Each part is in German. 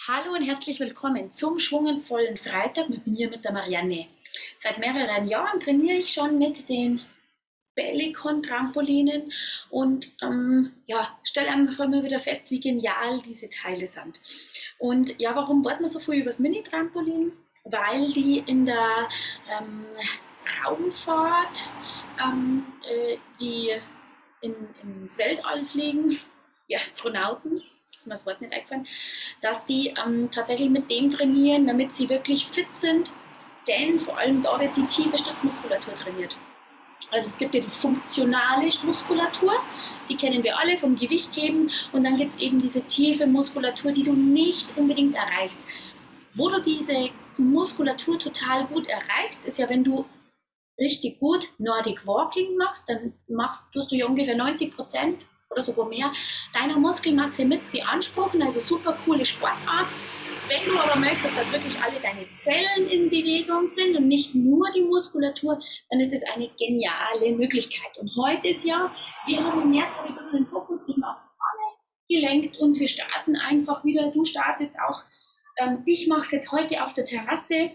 Hallo und herzlich willkommen zum schwungenvollen Freitag mit mir, mit der Marianne. Seit mehreren Jahren trainiere ich schon mit den Bellicon-Trampolinen und ja, stelle einfach immer wieder fest, wie genial diese Teile sind. Und ja, warum weiß man so viel über das Mini-Trampolin? Weil die in der Raumfahrt, die ins Weltall fliegen, die Astronauten, das ist mir das Wort nicht eingefallen, dass die tatsächlich mit dem trainieren, damit sie wirklich fit sind, denn vor allem da wird die tiefe Stützmuskulatur trainiert. Also es gibt ja die funktionale Muskulatur, die kennen wir alle vom Gewichtheben, und dann gibt es eben diese tiefe Muskulatur, die du nicht unbedingt erreichst. Wo du diese Muskulatur total gut erreichst, ist ja, wenn du richtig gut Nordic Walking machst, dann tust du ja ungefähr 90% oder sogar mehr deiner Muskelmasse mit beanspruchen, also super coole Sportart. Wenn du aber möchtest, dass wirklich alle deine Zellen in Bewegung sind und nicht nur die Muskulatur, dann ist das eine geniale Möglichkeit. Und heute ist ja, wir haben im März ein bisschen den Fokus eben auf alle gelenkt und wir starten einfach wieder, du startest auch. Ich mache es jetzt heute auf der Terrasse.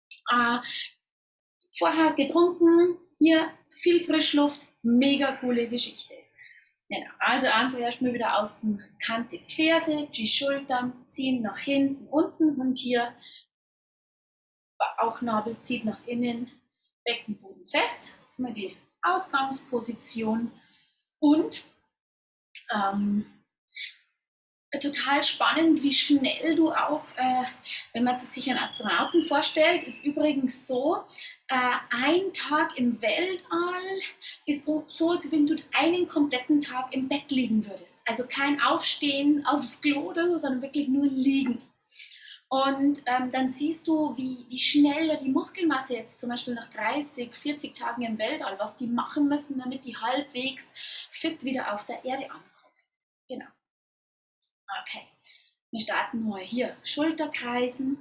Vorher getrunken, hier viel Frischluft, mega coole Geschichte. Genau, also einfach erstmal wieder außen Kante Ferse, die Schultern ziehen nach hinten, unten und hier Bauchnabel zieht nach innen, Beckenboden fest. Das ist mal die Ausgangsposition. Und ähm, total spannend, wie schnell du auch, wenn man sich einen Astronauten vorstellt, ist übrigens so, ein Tag im Weltall ist so, als wenn du einen kompletten Tag im Bett liegen würdest. Also kein Aufstehen aufs Klo oder so, sondern wirklich nur liegen. Und dann siehst du, wie schnell die Muskelmasse jetzt zum Beispiel nach 30, 40 Tagen im Weltall, was die machen müssen, damit die halbwegs fit wieder auf der Erde ankommen. Genau. Okay, wir starten mal hier. Schulterkreisen.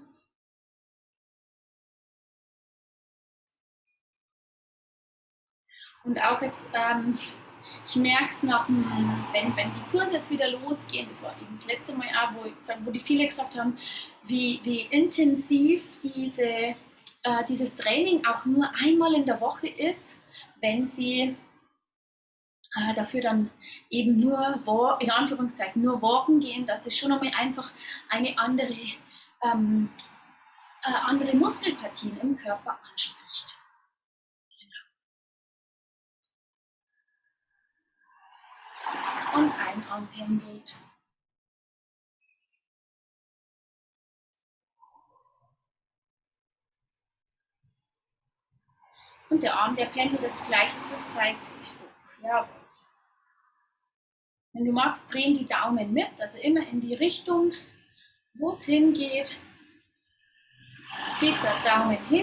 Und auch jetzt, ich merke es nach, wenn die Kurse jetzt wieder losgehen, das war eben das letzte Mal auch, wo die viele gesagt haben, wie intensiv dieses Training auch nur einmal in der Woche ist, wenn sie dafür dann eben nur, in Anführungszeichen, nur walken gehen, dass das schon einmal einfach eine ähm, andere Muskelpartien im Körper anspricht. Und ein Arm pendelt. Und der Arm, der pendelt jetzt gleich zur Seite hoch. Ja. Wenn du magst, drehen die Daumen mit, also immer in die Richtung, wo es hingeht. Zieht der Daumen hin.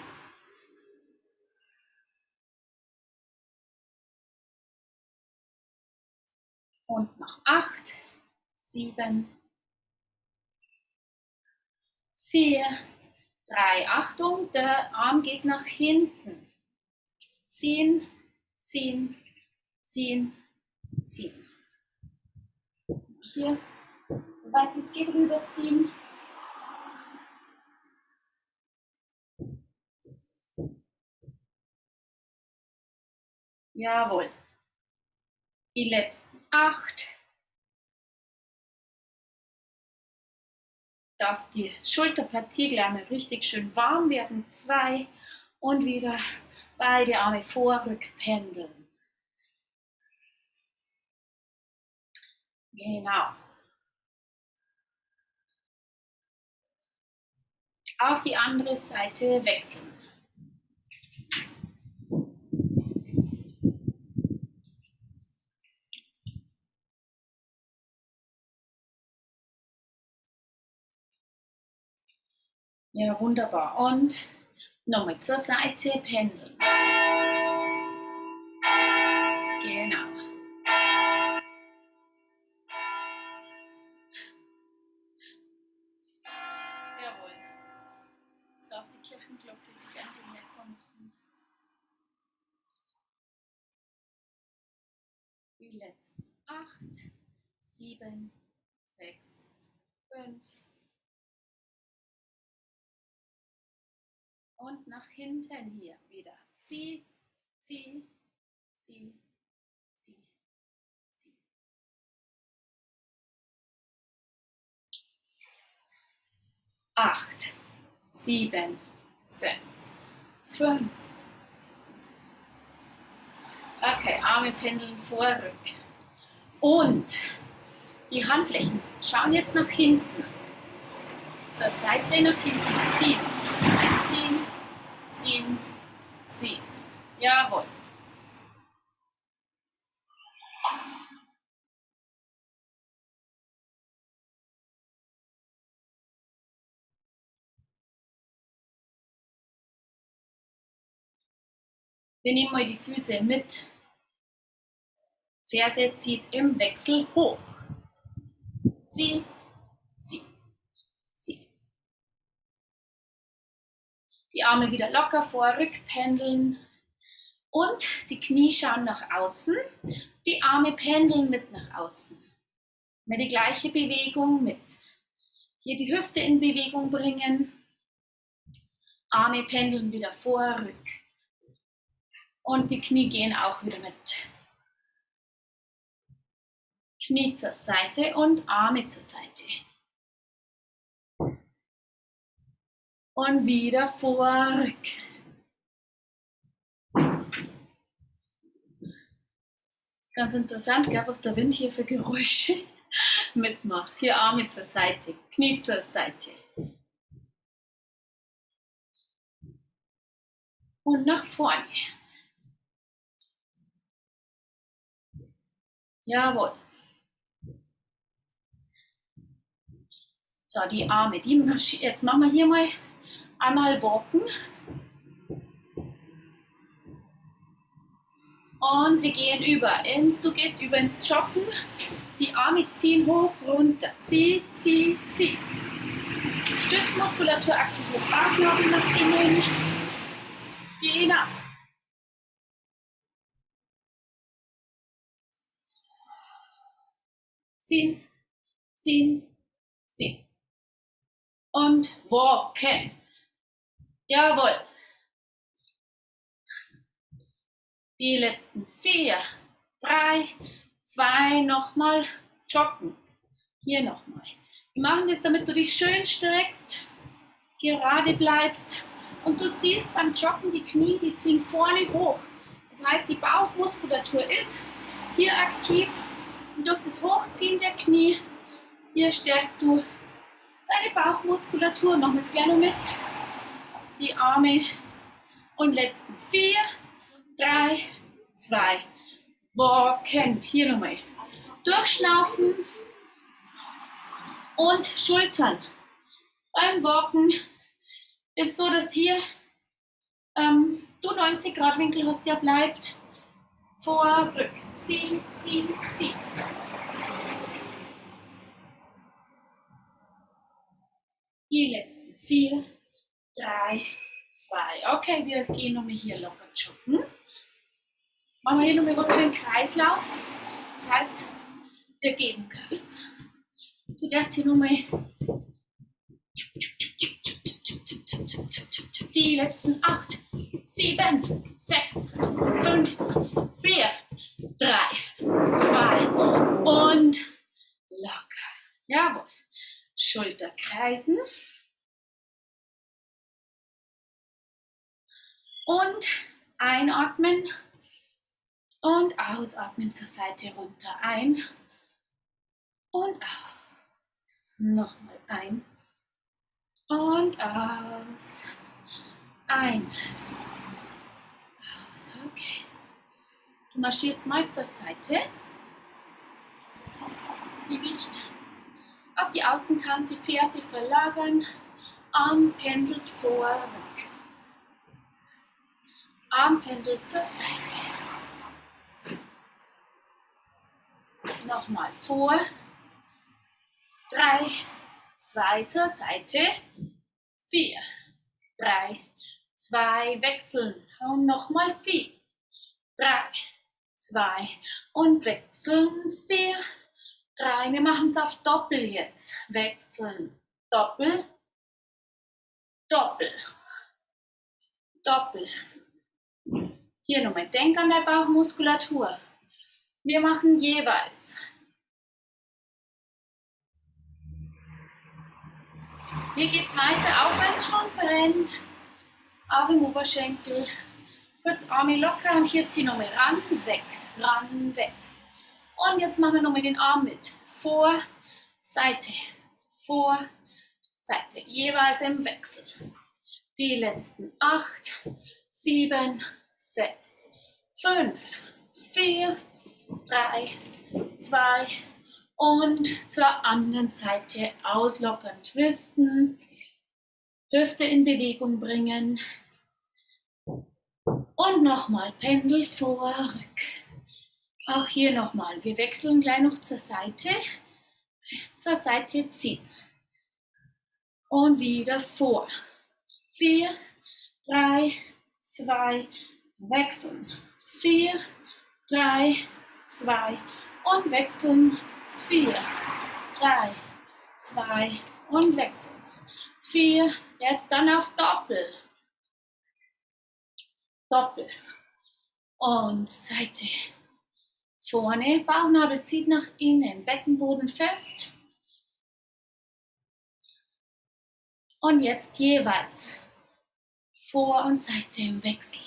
Und nach 8, 7, 4, 3. Achtung, der Arm geht nach hinten. Ziehen, ziehen, ziehen, ziehen. Hier, soweit es geht, rüberziehen. Jawohl. Die letzten 8. Darf die Schulterpartie gleich mal richtig schön warm werden. 2. Und wieder beide Arme vor, rückpendeln. Genau. Auf die andere Seite wechseln. Ja, wunderbar. Und nochmal zur Seite pendeln. Genau. Jawohl. Jetzt darf die Kirchenglocke sich ein bemerkbar machen. Die letzten 8, 7, 6, 5, Und nach hinten hier wieder. Zieh, zieh, zieh, zieh, zieh. 8, 7, 6, 5. Okay, Arme pendeln vor, rück. Und die Handflächen schauen jetzt nach hinten. Zur Seite nach hinten ziehen. Ziehen, ziehen, ziehen. Jawohl. Wir nehmen mal die Füße mit. Ferse zieht im Wechsel hoch. Zieh, zieh, zieh. Die Arme wieder locker vor, rückpendeln. Und die Knie schauen nach außen. Die Arme pendeln mit nach außen. Mit die gleiche Bewegung mit. Hier die Hüfte in Bewegung bringen. Arme pendeln wieder vor, rück. Und die Knie gehen auch wieder mit. Knie zur Seite und Arme zur Seite. Und wieder vor, rück. Das ist ganz interessant, was der Wind hier für Geräusche mitmacht. Hier Arme zur Seite, Knie zur Seite. Und nach vorne. Jawohl. So, die Arme, jetzt machen wir hier mal einmal walken. Und wir gehen du gehst über ins Joggen. Die Arme ziehen hoch, runter. Zieh, zieh, zieh. Stützmuskulatur aktiviert. Bauchnabel nach innen. Genau. Ziehen, ziehen, ziehen. Und walken. Jawohl. Die letzten 4, 3, 2, nochmal joggen. Hier nochmal. Wir machen das, damit du dich schön streckst, gerade bleibst. Und du siehst beim Joggen die Knie, die ziehen vorne hoch. Das heißt, die Bauchmuskulatur ist hier aktiv. Und durch das Hochziehen der Knie, hier stärkst du deine Bauchmuskulatur. Machen wir jetzt gleich noch mit. Die Arme. Und letzten 4, 3, 2, walken. Hier nochmal. Durchschnaufen und Schultern. Beim Walken ist so, dass hier du 90 Grad Winkel hast, der bleibt. Vor, rück. Ziehen, ziehen, ziehen. Die letzten 4, 3, 2. Okay, wir gehen nochmal hier locker joggen. Machen wir hier nochmal was für einen Kreislauf. Das heißt, wir geben Gas. Du darfst hier nochmal die letzten 8, 7, 6, 5, 4, 3, 2 und locker. Jawohl. Schulter kreisen. Und einatmen und ausatmen zur Seite runter. Ein und aus. Nochmal ein und aus. Ein. Aus. Okay. Du marschierst mal zur Seite. Gewicht auf die Außenkante, Ferse verlagern. Arm pendelt vor, rück. Arm pendelt zur Seite. Nochmal vor. 3, 2 zur Seite. 4, 3, 2, wechseln. Und nochmal 4, 3, 2 und wechseln. 4, 3. Wir machen es auf Doppel jetzt. Wechseln. Doppel. Doppel. Doppel. Hier nochmal, denk an deine Bauchmuskulatur. Wir machen jeweils. Hier geht es weiter, auch wenn es schon brennt. Auch im Oberschenkel. Kurz Arme locker und hier ziehen nochmal ran, weg. Und jetzt machen wir nochmal den Arm mit. Vor, Seite, vor, Seite. Jeweils im Wechsel. Die letzten 8, 7, 6, 5, 4, 3, 2 und zur anderen Seite auslockern, twisten, Hüfte in Bewegung bringen und nochmal Pendel vor, rück. Auch hier nochmal, wir wechseln gleich noch zur Seite ziehen und wieder vor. 4, 3, 2, wechseln. 4, 3, 2 und wechseln. 4, 3, 2 und wechseln. 4, jetzt dann auf Doppel. Doppel. Und Seite. Vorne, Bauchnabel zieht nach innen, Beckenboden fest. Und jetzt jeweils Vor- und Seite im Wechsel.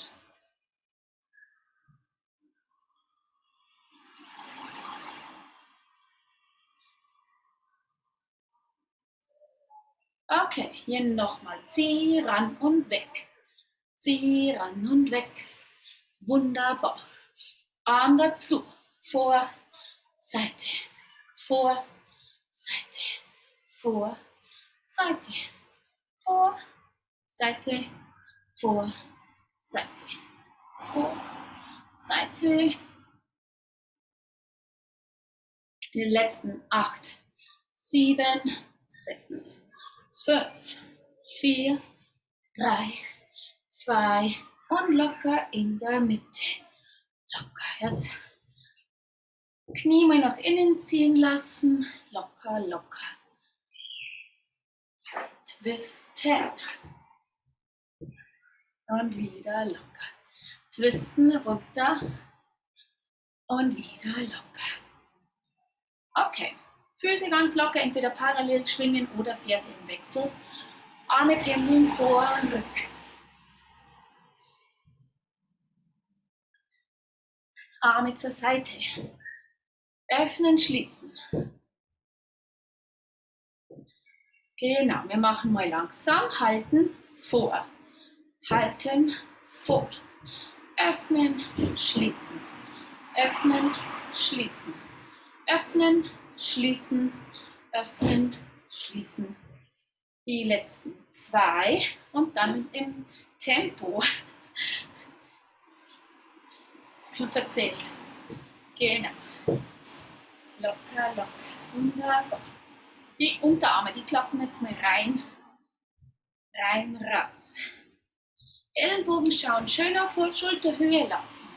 Okay, hier nochmal. Zieh ran und weg. Zieh ran und weg. Wunderbar. Arm dazu. Vor, Seite. Vor, Seite. Vor, Seite. Vor, Seite. Vor, Seite. Vor, Seite. Die letzten 8, 7, 6, 5, 4, 3, 2 und locker in der Mitte. Locker jetzt. Knie mal nach innen ziehen lassen. Locker, locker. Twisten. Und wieder locker. Twisten, runter. Und wieder locker. Okay. Füße ganz locker, entweder parallel schwingen oder Ferse im Wechsel. Arme pendeln vor, rück. Arme zur Seite. Öffnen, schließen. Genau, wir machen mal langsam. Halten, vor. Halten, vor. Öffnen, schließen. Öffnen, schließen. Öffnen, schließen. Öffnen, schließen. Die letzten 2 und dann im Tempo. Verzählt. Genau. Locker, locker. Wunderbar. Die Unterarme, die klappen jetzt mal rein, raus. Ellenbogen schauen, schön auf Schulterhöhe lassen.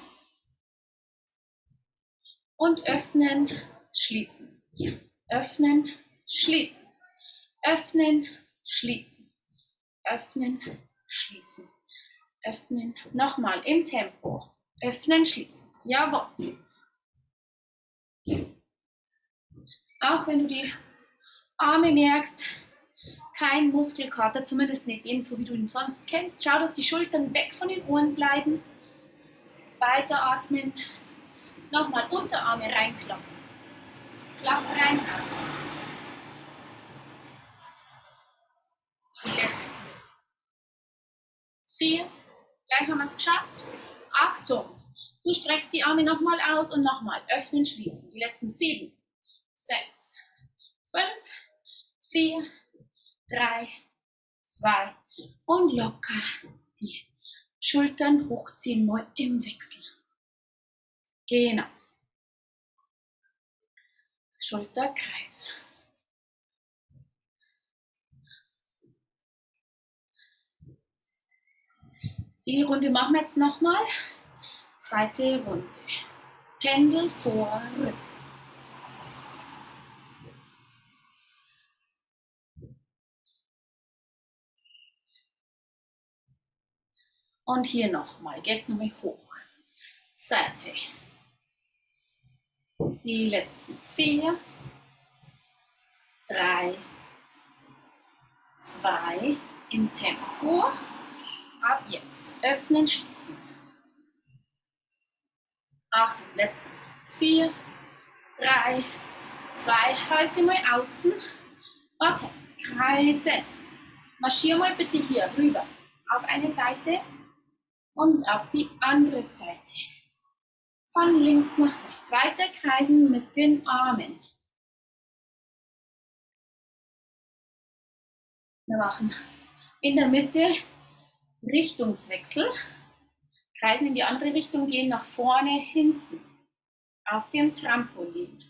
Und öffnen, schließen. Öffnen, schließen. Öffnen, schließen. Öffnen, schließen. Öffnen, nochmal im Tempo. Öffnen, schließen. Jawohl. Auch wenn du die Arme merkst, kein Muskelkater, zumindest nicht den, so wie du ihn sonst kennst. Schau, dass die Schultern weg von den Ohren bleiben. Weiteratmen. Nochmal Unterarme reinklappen. Klapp rein, raus. Die letzten 4. Gleich haben wir es geschafft. Achtung! Du streckst die Arme nochmal aus und nochmal. Öffnen, schließen. Die letzten 7, 6, 5, 4, 3, 2 und locker die Schultern hochziehen, mal im Wechsel. Genau. Schulterkreis. Die Runde machen wir jetzt nochmal. Zweite Runde. Pendel vor, Rücken. Und hier nochmal, geht es nochmal hoch. Seite. Die letzten 4, 3, 2, im Tempo. Ab jetzt öffnen, schließen. Achtung, letzten 4, 3, 2, halte mal außen. Okay, kreisen. Marschiere mal bitte hier rüber auf eine Seite und auf die andere Seite. Von links nach rechts. Weiter kreisen mit den Armen. Wir machen in der Mitte Richtungswechsel. Kreisen in die andere Richtung, gehen nach vorne, hinten. Auf dem Trampolin.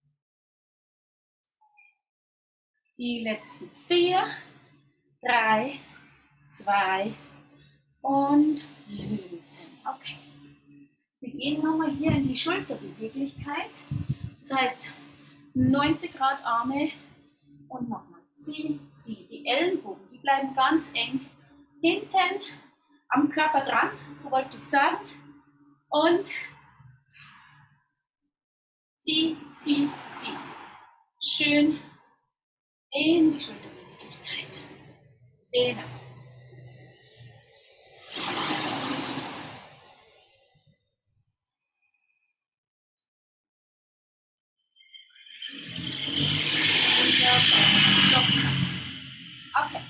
Die letzten 4, 3, 2 und lösen. Okay. Wir gehen nochmal hier in die Schulterbeweglichkeit. Das heißt 90 Grad Arme und nochmal ziehen, ziehen. Die Ellenbogen, die bleiben ganz eng hinten am Körper dran, so wollte ich sagen. Und zieh, zieh, zieh. Schön in die Schulterbeweglichkeit. Genau. Okay.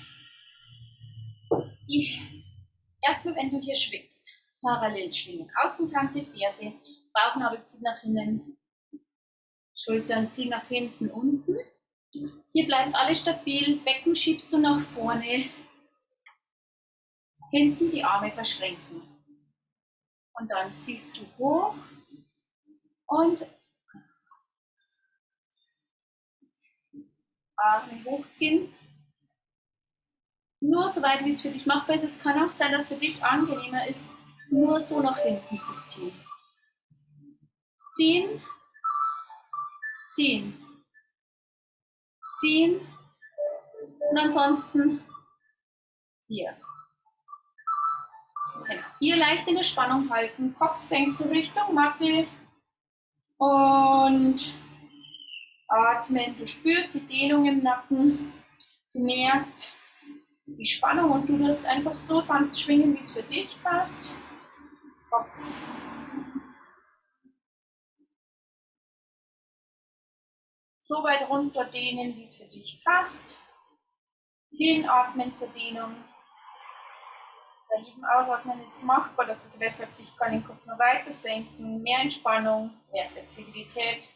Erstmal, wenn du hier schwingst, parallel schwingen. Außenkante, Ferse, Bauchnabel zieht nach innen, Schultern ziehen nach hinten, unten. Hier bleibt alles stabil, Becken schiebst du nach vorne, hinten die Arme verschränken. Und dann ziehst du hoch und Arme hochziehen. Nur so weit, wie es für dich machbar ist. Es kann auch sein, dass für dich angenehmer ist, nur so nach hinten zu ziehen. Ziehen, ziehen, ziehen und ansonsten hier. Genau. Hier leicht in der Spannung halten, Kopf senkst du Richtung Matte und atmen. Du spürst die Dehnung im Nacken, du merkst die Spannung und du wirst einfach so sanft schwingen, wie es für dich passt. Kopf. So weit runter dehnen, wie es für dich passt. Hinatmen zur Dehnung. Bei jedem Ausatmen ist es machbar, dass du vielleicht sagst, ich kann den Kopf noch weiter senken. Mehr Entspannung, mehr Flexibilität.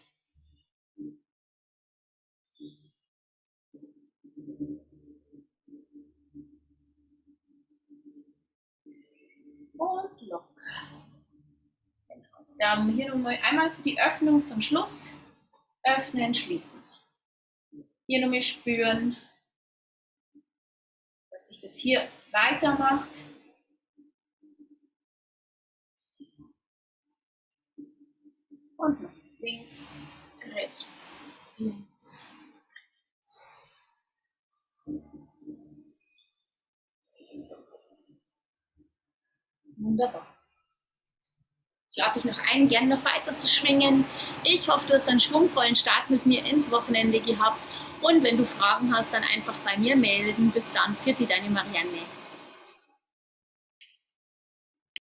Und locker. Genau. Jetzt haben wir hier nochmal einmal für die Öffnung zum Schluss. Öffnen, schließen. Hier nochmal spüren, dass sich das hier weitermacht. Und noch links, rechts, links, rechts. Wunderbar. Ich lade dich noch ein, gerne noch weiter zu schwingen. Ich hoffe, du hast einen schwungvollen Start mit mir ins Wochenende gehabt. Und wenn du Fragen hast, dann einfach bei mir melden. Bis dann, Pfiat, deine Marianne.